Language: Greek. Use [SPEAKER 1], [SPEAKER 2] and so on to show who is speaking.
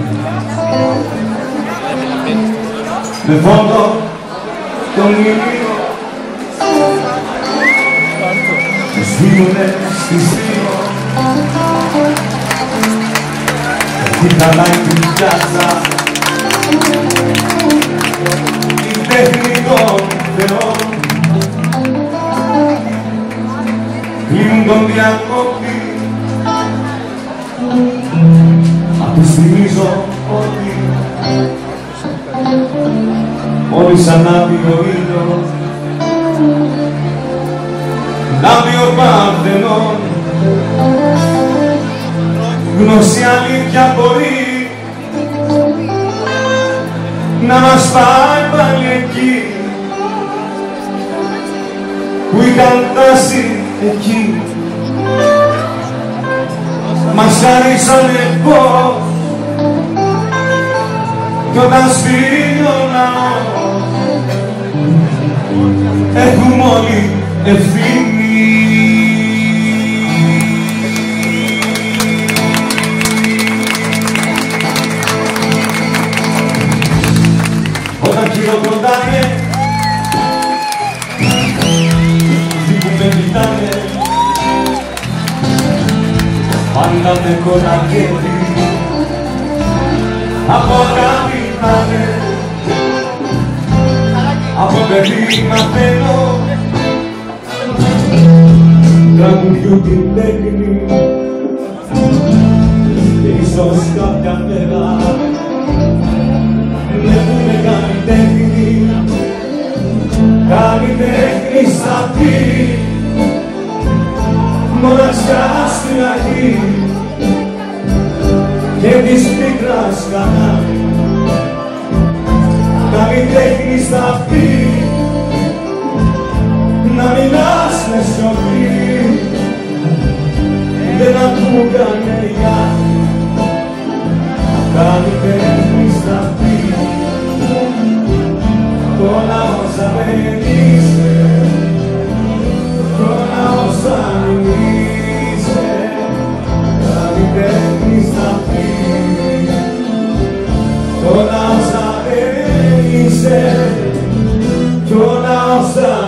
[SPEAKER 1] με φόντο τον ήλιο που σβήνουνε στη στήλο την χαλάει την πιάτσα την τέχνη των θεών κλείνουν τον διακόπτη απ' τη θυμίζω ότι μόλις ανάβει ο ήλιος λάμπει ο Παρθενών γνώση αλήθεια μπορεί να μας πάει πάλι εκεί που είχαν φτάσει εκεί μας χαρίσανε φως κι όταν σβήνει ο ναός έχουμε όλοι ευθύνη. Όταν χειροκροτάνε αυτοί που με κοιτάνε πάντα με κοραγεύει από αγάπη πάνε από παιδί μαθαίνω τραγουδιού την τέχνη και ίσως κάποια μέρα βλέπουνε καλλιτέχνη καλλιτέχνη θα πει μοναξιά στην αρχή και της πίκρας κανάλι καλλιτέχνης θα πει να μιλάς με σιωπή δεν ακούγανε οι άλλοι καλλιτέχνης θα πει τώρα όσα δεν είσαι τώρα όσα μην είσαι καλλιτέχνης θα πει κι όλα όσα δεν είσαι κι όλα όσα